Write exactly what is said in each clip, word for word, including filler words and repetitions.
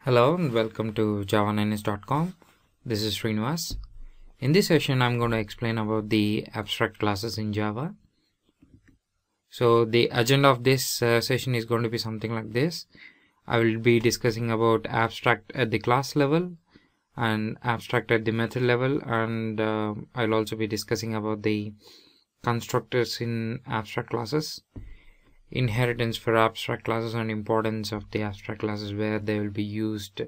Hello and welcome to java nine s dot com. This is Srinivas. In this session, I'm going to explain about the abstract classes in Java. So the agenda of this uh, session is going to be something like this. I will be discussing about abstract at the class level and abstract at the method level, and uh, I'll also be discussing about the constructors in abstract classes, inheritance for abstract classes, and importance of the abstract classes, where they will be used.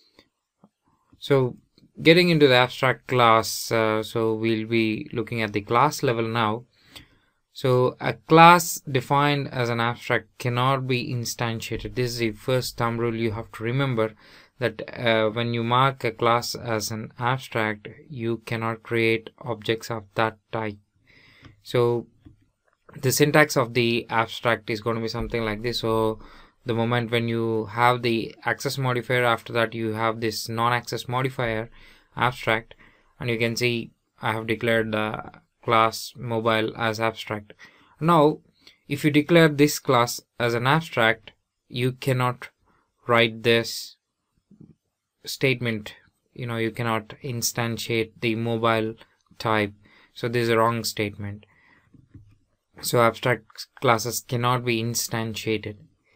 So getting into the abstract class, uh, so we'll be looking at the class level now. So a class defined as an abstract cannot be instantiated. This is the first thumb rule you have to remember, that uh, when you mark a class as an abstract, you cannot create objects of that type. So the syntax of the abstract is going to be something like this. So the moment when you have the access modifier, after that you have this non-access modifier abstract, and you can see I have declared the class mobile as abstract. Now if you declare this class as an abstract, you cannot write this statement, you know, you cannot instantiate the mobile type. So this is a wrong statement. So abstract classes cannot be instantiated.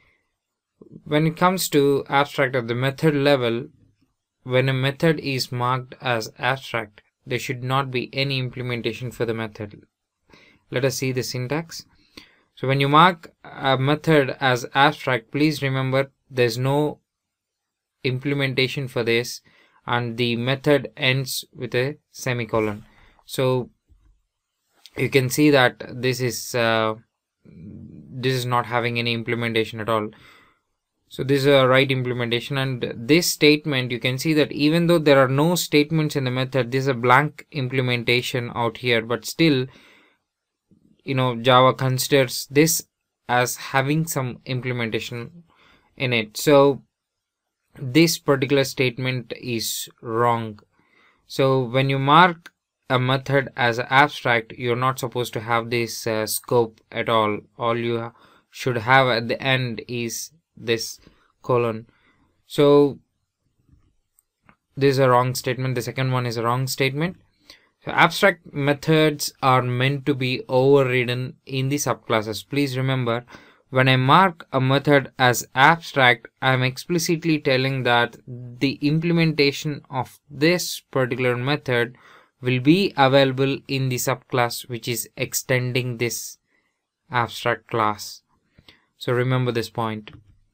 When it comes to abstract at the method level, when a method is marked as abstract, there should not be any implementation for the method. Let us see the syntax. So when you mark a method as abstract, please remember there's no implementation for this, and the method ends with a semicolon. So you can see that this is uh, this is not having any implementation at all. So this is a right implementation, and this statement, you can see that even though there are no statements in the method, this is a blank implementation out here, but still, you know, Java considers this as having some implementation in it. So this particular statement is wrong. So when you mark a method as abstract, you're not supposed to have this uh, scope at all. All you should have at the end is this colon. So this is a wrong statement. The second one is a wrong statement. So abstract methods are meant to be overridden in the subclasses. Please remember, when I mark a method as abstract, I'm explicitly telling that the implementation of this particular method will be available in the subclass which is extending this abstract class. So remember this point.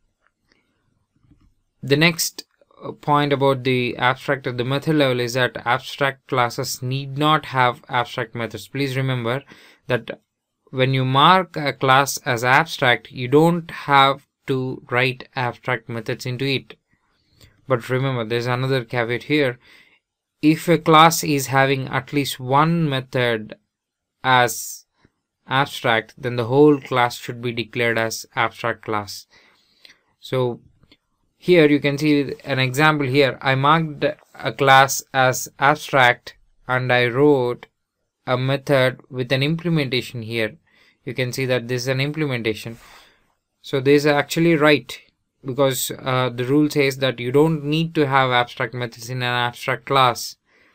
The next point about the abstract at the method level is that abstract classes need not have abstract methods. Please remember that when you mark a class as abstract, you don't have to write abstract methods into it. But remember, there's another caveat here. If a class is having at least one method as abstract, then the whole class should be declared as abstract class. So here you can see an example here. I marked a class as abstract and I wrote a method with an implementation here. You can see that this is an implementation. So this is actually right, because uh, the rule says that you don't need to have abstract methods in an abstract class.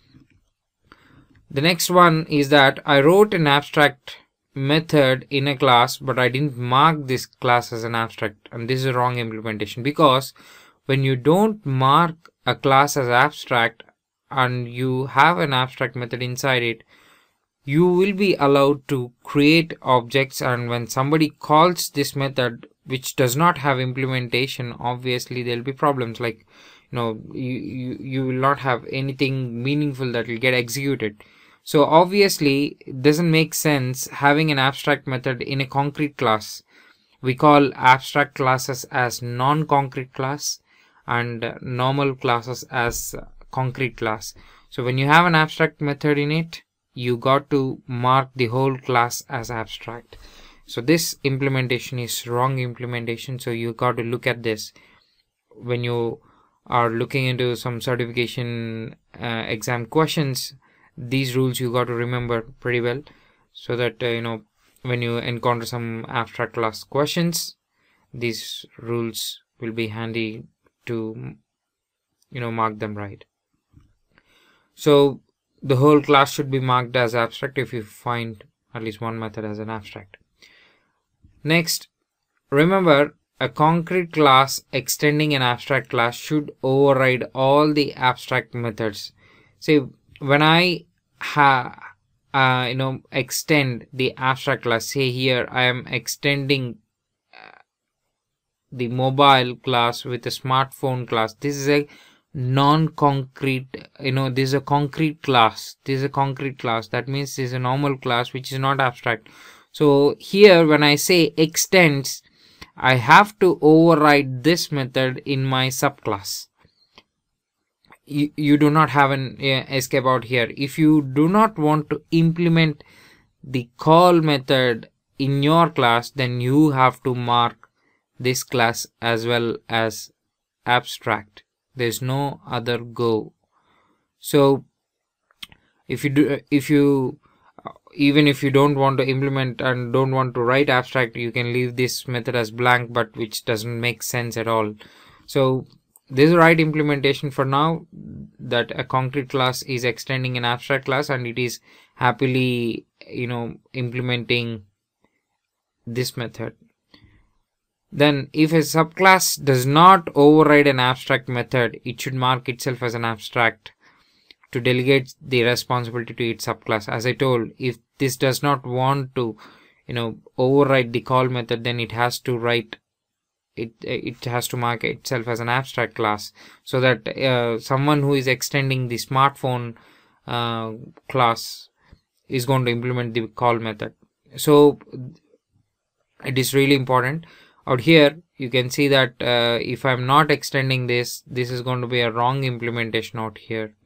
The next one is that I wrote an abstract method in a class, but I didn't mark this class as an abstract, and this is a wrong implementation, because when you don't mark a class as abstract and you have an abstract method inside it, you will be allowed to create objects, and when somebody calls this method which does not have implementation, obviously there will be problems, like, you know, you, you, you will not have anything meaningful that will get executed. So obviously it doesn't make sense having an abstract method in a concrete class. We call abstract classes as non-concrete class and normal classes as concrete class. So when you have an abstract method in it, you got to mark the whole class as abstract. So this implementation is wrong implementation. So you got to look at this when you are looking into some certification uh, exam questions. These rules you got to remember pretty well, so that uh, you know, when you encounter some abstract class questions, these rules will be handy to you know mark them right. So the whole class should be marked as abstract if you find at least one method as an abstract. Next, remember, a concrete class extending an abstract class should override all the abstract methods. See, when I ha uh, you know extend the abstract class, say here I am extending uh, the mobile class with a smartphone class. This is a non-concrete, you know this is a concrete class. This is a concrete class. That means this is a normal class which is not abstract. So here when I say extends, I have to override this method in my subclass. You, you do not have an uh, escape out here. If you do not want to implement the call method in your class, then you have to mark this class as well as abstract. There's no other go. So if you do, if you even if you don't want to implement and don't want to write abstract, you can leave this method as blank, but which doesn't make sense at all. So this is the right implementation for now, that a concrete class is extending an abstract class and it is happily you know implementing this method. Then if a subclass does not override an abstract method, it should mark itself as an abstract to delegate the responsibility to its subclass. As I told, if this does not want to you know override the call method, then it has to write it it has to mark itself as an abstract class, so that uh, someone who is extending the smartphone uh, class is going to implement the call method. So it is really important. Out here you can see that uh, if I'm not extending this, this is going to be a wrong implementation out here.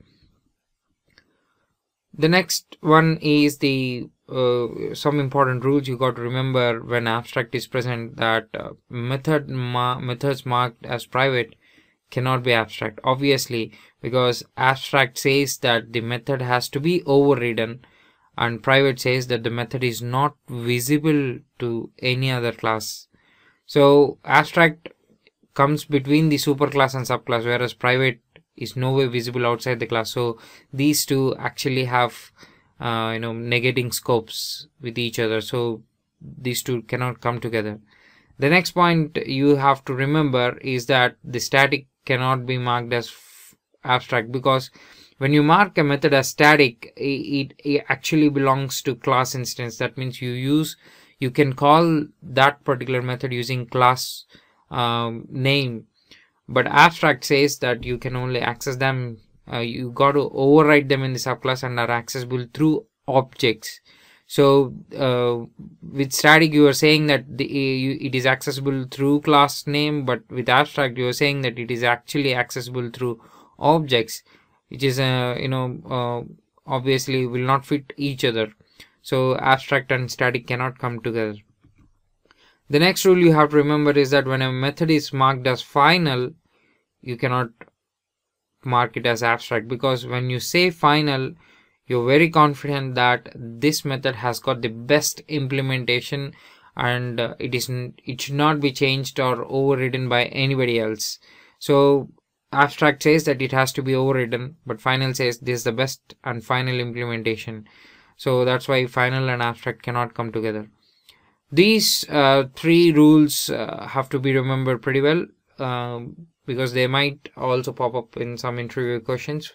The next one is the uh, some important rules you got to remember when abstract is present, that uh, method ma methods marked as private cannot be abstract, obviously, because abstract says that the method has to be overridden and private says that the method is not visible to any other class. So abstract comes between the superclass and subclass, whereas private is no way visible outside the class. So these two actually have uh, you know negating scopes with each other, so these two cannot come together. The next point you have to remember is that the static cannot be marked as abstract, because when you mark a method as static, it, it actually belongs to class instance. That means you use you can call that particular method using class um, name, but abstract says that you can only access them, uh, you got to override them in the subclass and are accessible through objects. So uh, with static you are saying that the, you, it is accessible through class name, but with abstract you are saying that it is actually accessible through objects, which is uh, you know uh, obviously will not fit each other. So abstract and static cannot come together. The next rule you have to remember is that when a method is marked as final, you cannot mark it as abstract, because when you say final, you're very confident that this method has got the best implementation and uh, it is it should not be changed or overridden by anybody else. So abstract says that it has to be overridden, but final says this is the best and final implementation. So that's why final and abstract cannot come together. These uh, three rules uh, have to be remembered pretty well, um, because they might also pop up in some interview questions.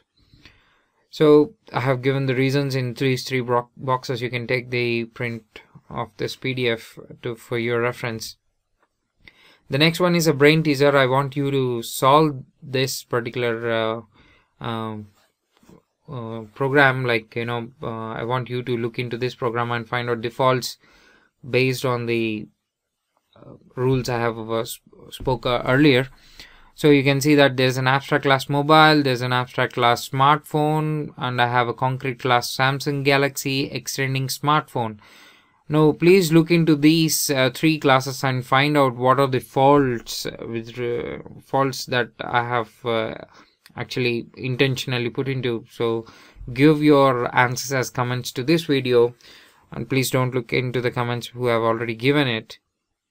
So I have given the reasons in these three boxes. You can take the print of this P D F to for your reference. The next one is a brain teaser. I want you to solve this particular uh, um, uh, program. Like you know, uh, I want you to look into this program and find out the faults based on the uh, rules I have uh, spoke uh, earlier. So you can see that there's an abstract class mobile, there's an abstract class smartphone, and I have a concrete class Samsung Galaxy extending smartphone. Now please look into these uh, three classes and find out what are the faults uh, with uh, faults that I have uh, actually intentionally put into. So give your answers as comments to this video, and please don't look into the comments who have already given it,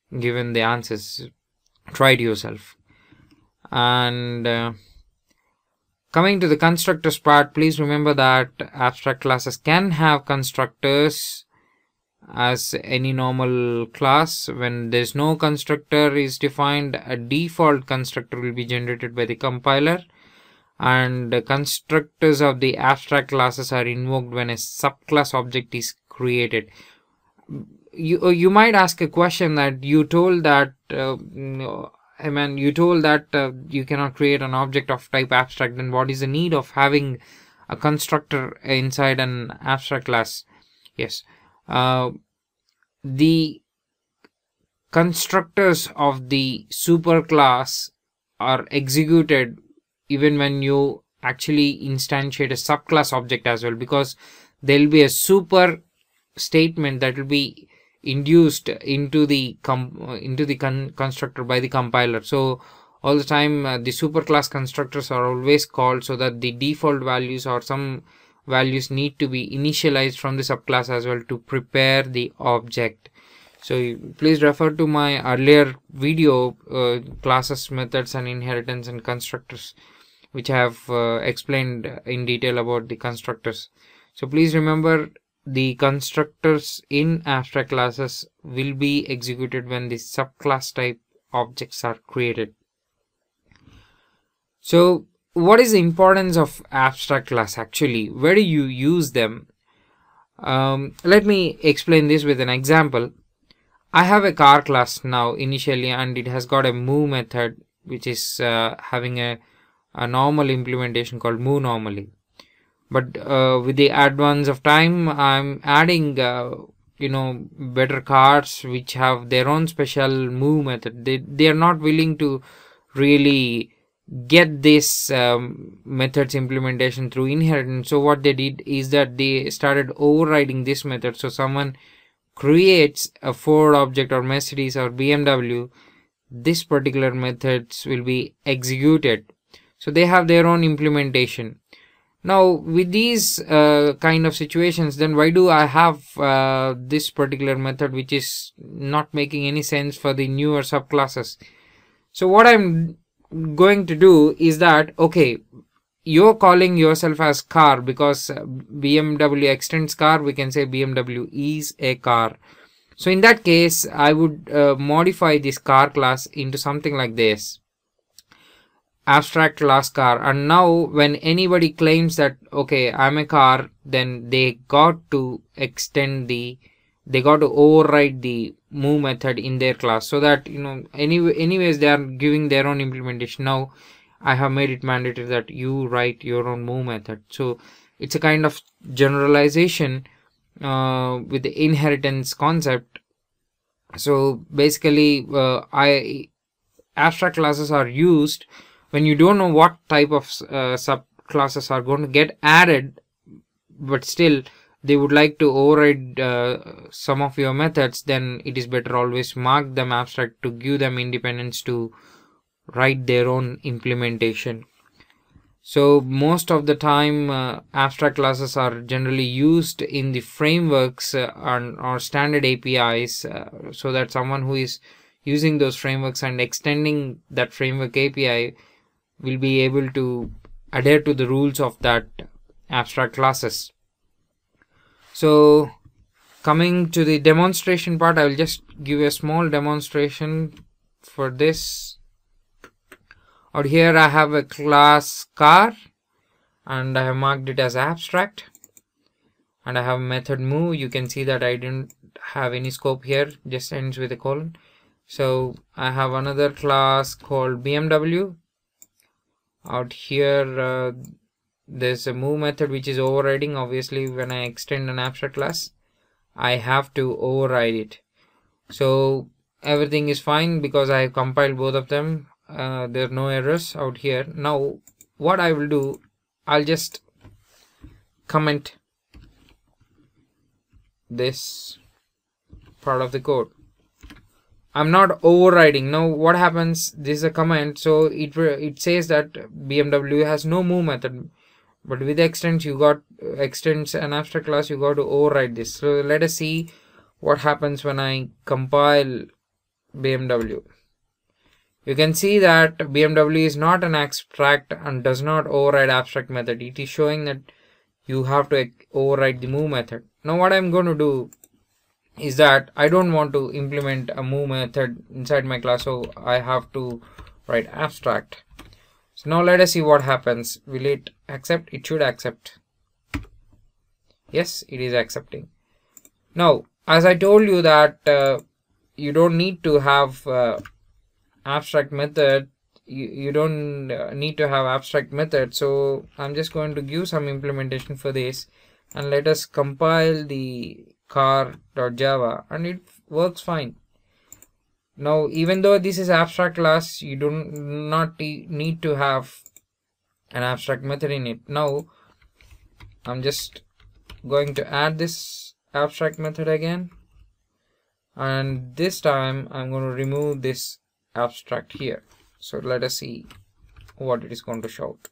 given the answers. Try it yourself. And uh, coming to the constructors part, please remember that abstract classes can have constructors as any normal class. When there's no constructor is defined, a default constructor will be generated by the compiler, and the constructors of the abstract classes are invoked when a subclass object is created. You you might ask a question that you told that uh, I mean you told that uh, you cannot create an object of type abstract, then what is the need of having a constructor inside an abstract class? Yes, uh, the constructors of the superclass are executed even when you actually instantiate a subclass object as well, because there will be a super statement that will be induced into the com into the con constructor by the compiler. So all the time uh, the superclass constructors are always called, so that the default values or some values need to be initialized from the subclass as well to prepare the object. So please refer to my earlier video, uh, classes, methods and inheritance and constructors, which I have uh, explained in detail about the constructors. So please remember, the constructors in abstract classes will be executed when the subclass type objects are created. So what is the importance of abstract class actually? Where do you use them? Um, let me explain this with an example. I have a car class now initially, and it has got a move method which is uh, having a, a normal implementation called move normally. But uh, with the advance of time, I'm adding uh, you know better cars which have their own special move method. They, they are not willing to really get this um, methods implementation through inheritance. So what they did is that they started overriding this method. So someone creates a Ford object or Mercedes or B M W, this particular methods will be executed. So they have their own implementation. Now with these uh, kind of situations, then why do I have uh, this particular method which is not making any sense for the newer subclasses? So what I'm going to do is that, okay, you're calling yourself as car because B M W extends car, we can say B M W is a car. So in that case, I would uh, modify this car class into something like this: abstract class car. And now when anybody claims that, okay, I'm a car, then they got to extend the they got to override the move method in their class, so that, you know, anyway anyways they are giving their own implementation. Now I have made it mandatory that you write your own move method. So it's a kind of generalization uh, with the inheritance concept. So basically uh, I abstract classes are used when you don't know what type of uh, subclasses are going to get added, but still they would like to override uh, some of your methods. Then it is better always mark them abstract to give them independence to write their own implementation. So most of the time uh, abstract classes are generally used in the frameworks uh, and, or standard A P Is, uh, so that someone who is using those frameworks and extending that framework A P I will be able to adhere to the rules of that abstract classes. So coming to the demonstration part, I will just give a small demonstration for this. Out here I have a class car and I have marked it as abstract, and I have method move. You can see that I didn't have any scope here, just ends with a colon. So I have another class called B M W. Out here uh, there's a move method which is overriding. Obviously when I extend an abstract class, I have to override it. So everything is fine because I have compiled both of them. Uh, there are no errors out here. Now what I will do, I'll just comment this part of the code. I'm not overriding. Now what happens, this is a comment, so it it says that B M W has no move method, but with extends you got extends an abstract class, you got to override this. So let us see what happens when I compile B M W. You can see that B M W is not an abstract and does not override abstract method. It is showing that you have to override the move method. Now what I'm going to do is that I don't want to implement a move method inside my class, so I have to write abstract. So now let us see what happens. Will it accept? It should accept. Yes, it is accepting. Now, as I told you that uh, you don't need to have uh, abstract method, you, you don't uh, need to have abstract method. So I'm just going to give some implementation for this, and let us compile the car.java, and it works fine. Now, even though this is abstract class, you do not need to have an abstract method in it. Now, I'm just going to add this abstract method again, and this time I'm going to remove this abstract here. So let us see what it is going to shout.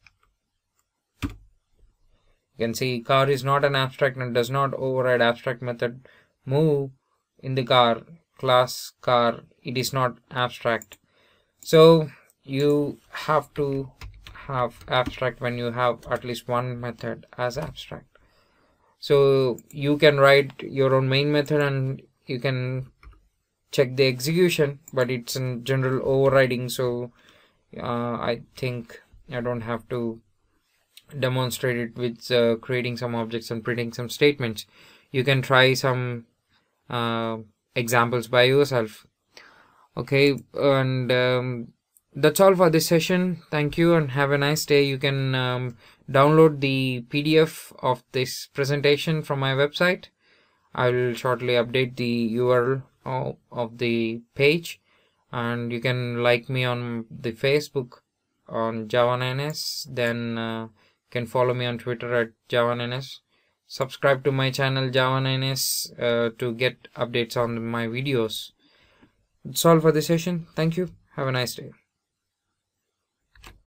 You can see car is not an abstract and does not override abstract method. Move in the car class car, it is not abstract. So you have to have abstract when you have at least one method as abstract. So you can write your own main method and you can check the execution, but it's in general overriding, so uh, I think I don't have to demonstrate it with uh, creating some objects and printing some statements. You can try some uh, examples by yourself. Okay, and um, that's all for this session. Thank you and have a nice day. You can um, download the P D F of this presentation from my website. I will shortly update the U R L of the page, and you can like me on the Facebook on Java nine s, then uh, you can follow me on Twitter at Java nine s. Subscribe to my channel Java nine s uh, to get updates on my videos. That's all for this session. Thank you. Have a nice day.